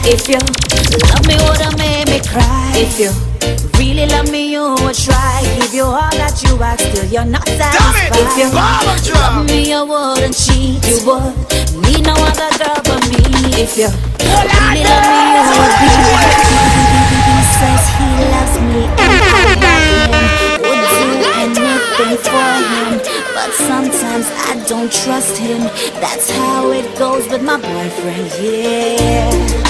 If you love me, woulda made me cry. If you really love me, you would try. Give you all that you ask, still you're not satisfied. If you love me, you wouldn't cheat. You would need no other girl but me. If you really love me, you would be. He says he loves me and I love him. Would do anything for him, but sometimes I don't trust him. That's how it goes with my boyfriend, yeah.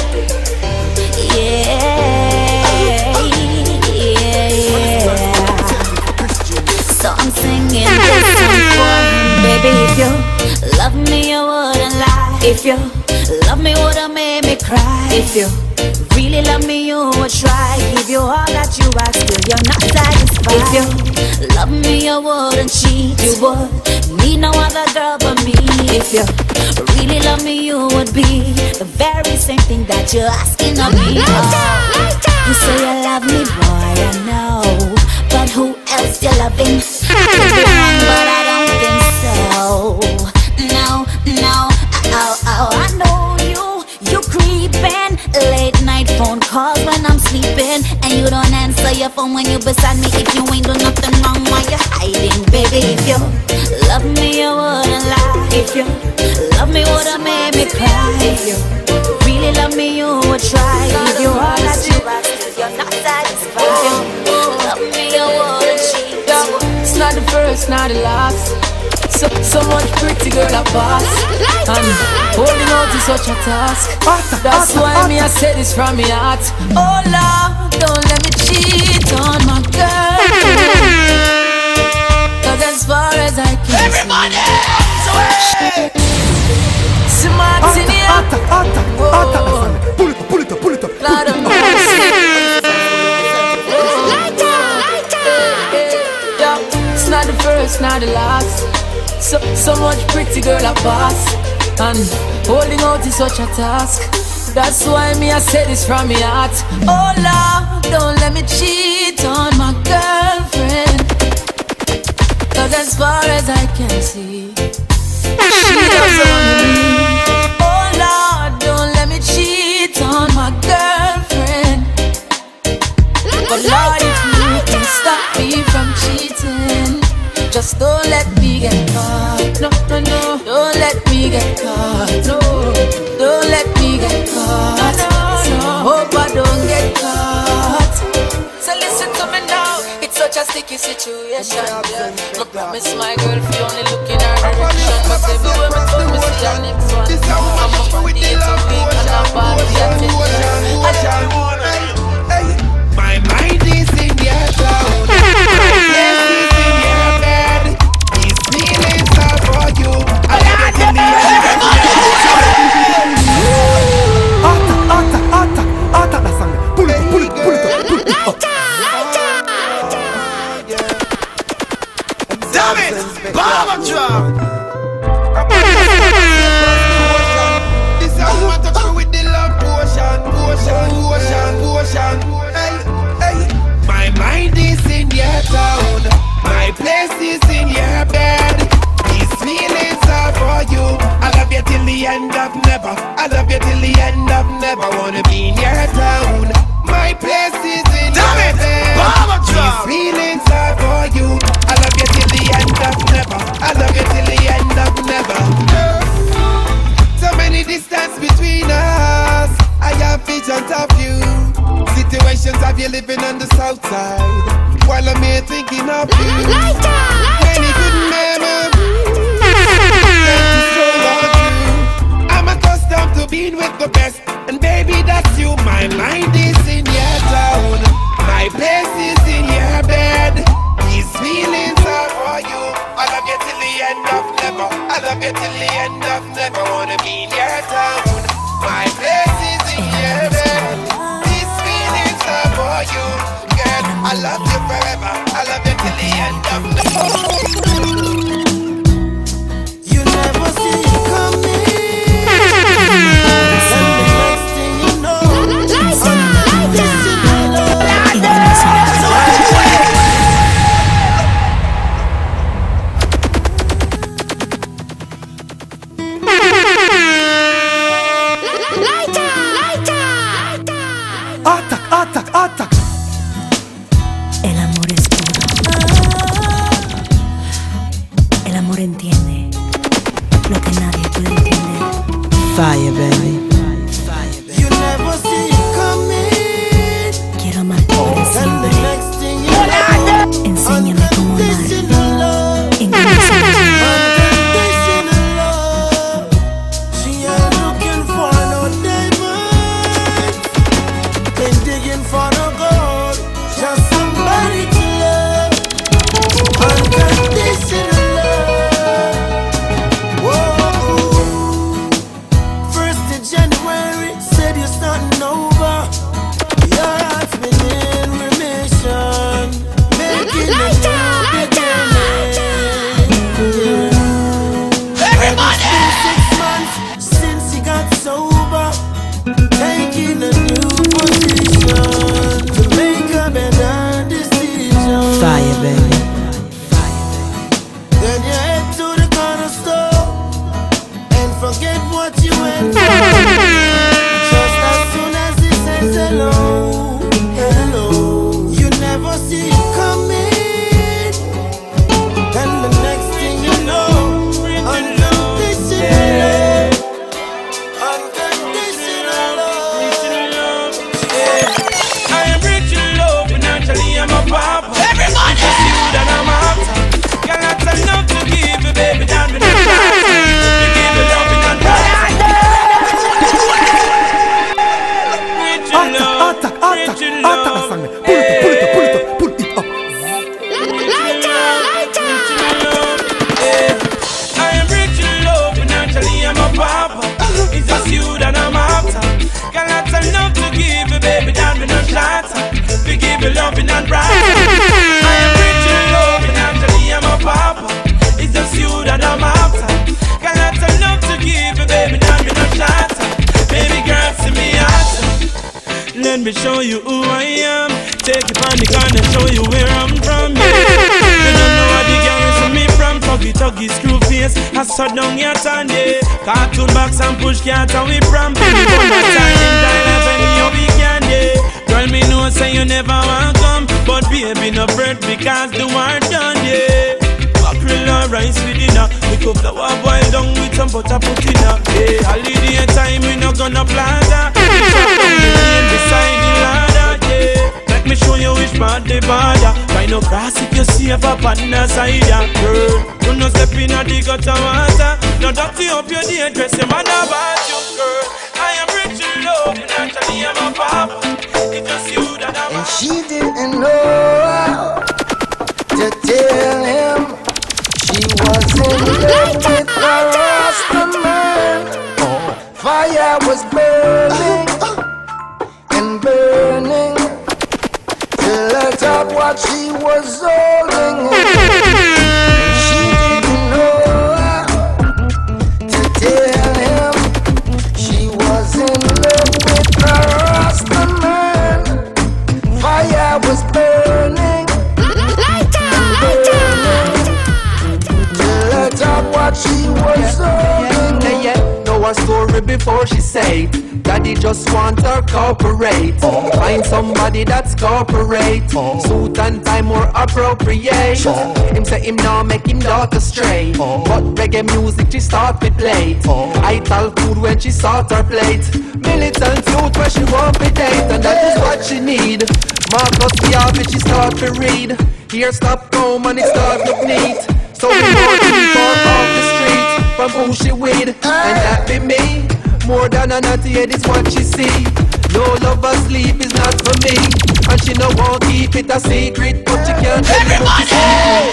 So I'm singing this song for him. Baby, if you love me, you wouldn't lie. If you love me, woulda made me cry. If you really love me, you would try. Give you all that you ask, still you're not satisfied. If you love me, you wouldn't cheat. You would need no other girl but me. If you really love me, you would be the very same thing that you're asking of me. You say you love me, boy, I know, but who else you loving? But I don't think so. No, no, I know you creeping. Late night phone calls when I'm sleeping, and you don't answer your phone when you beside me. If you ain't do nothing wrong, why you hiding, baby? If you love me, you wouldn't lie. If you love me, woulda made me cry. If you really love me, you would try. Give you all that you ask, still you're not satisfied. If you love me, you wouldn't cheat. It's not the first, not the last. So much pretty girl I pass, and holding on to such a task. That's why me I say this from my heart. Oh Lord, don't let me cheat on my girl, 'cause as far as I can everybody see, smart in here. Pull it up. Lord of mercy. It's not the first, not the last. So much pretty girl I pass, and holding out is such a task. That's why me I say this from my heart. Oh Lord, don't let me cheat on my girlfriend, 'cause as far as I can see, she doesn't want me. Oh Lord, don't let me cheat on my girlfriend. But Lord, if you can stop me from cheating, just don't let me get caught. No, no, no. Don't let me get caught. No, don't let me get caught. No. Hope I don't get caught. So listen to me now. It's such a sticky situation. I promise my girl if you only look in her direction, but everywhere me turn me see her next one. I'm up for the 8 week and I'm bad the attention. My mind is in your cloud. You. I love it in the Atta, that song. Pull it up. damn it! Bomber drop! This is how I touch you with the love potion. Hey. My mind is in your town. My place is in your bed. Feelings are for you. I love you till the end of never. I love you till the end of never. Wanna be in your town. My place is in your bed. These feelings are for you. I love you till the end of never. I love you till the end of never. So many distance between us. I have visions of you. Situations of you living on the south side, while I'm here thinking of you. Many good memories. I'm accustomed to being with the best, and baby that's you. My mind is in your town. My place is in your bed. These feelings are for you. I love you till the end of never. I love you till the end of never. Wanna be in your town. My place is in your bed. These feelings are for you, girl. I love you forever. I love you till the end of never. You never see it coming. song. Pull it up, pull it up, pull it up, pull it up. I am rich in love, financially I'm a papa. It's just you that I'm after. Got lots of love to give you, baby, that me no shatter. We give you loving and bright. I am rich in love, financially I'm a papa. It's just you that I'm after. Got lots of love to give you, baby, that me no shatter. Baby girl, see me after. Let me show you who I am. Take you on the gun and show you where I'm from. Yeah. You don't know what the girls from me from. Tuggy, screw face. I saw down your tan, yeah. Cartoon box and push cat and we from. Baby, come back time in time of any of we can, yeah. Girl, me know say you never want come, but baby, no bread because the war done, yeah. Mackerel and rice with dinner. We cook flour boil down with some butter put in her. Yeah, holiday time we no gonna plaza. Beside the ladder, yeah. Let me show you which part the border. Find no grass if you see a pop on the side, yeah. Girl, you no step in a dig out of water. No dirty up your day, dress your man about you, girl. I am rich in love, and actually I'm a papa. It's just you that I'm. And she didn't know to tell him she was in love with the Rasta man. Fire was burning and burning till the top what she was holding. She didn't know to tell him she was in love with the Rasta man. Fire was burning and burning till the top what she was holding. Know her story before she say Daddy just want her corporate. Find somebody that's corporate. Suit and tie more appropriate. Him say him now make him daughter stray. But reggae music she start to play. I tell food when she sort her plate. Militant youth where she want to date. And that is what she need. Marcus Garvey she start to read. Here stop home and it start look neat. So we more people off the street from who she with. And that be me. More than a naughty head is what she see. No love or sleep is not for me. And she no won't keep it a secret, but she can't tell me what she see.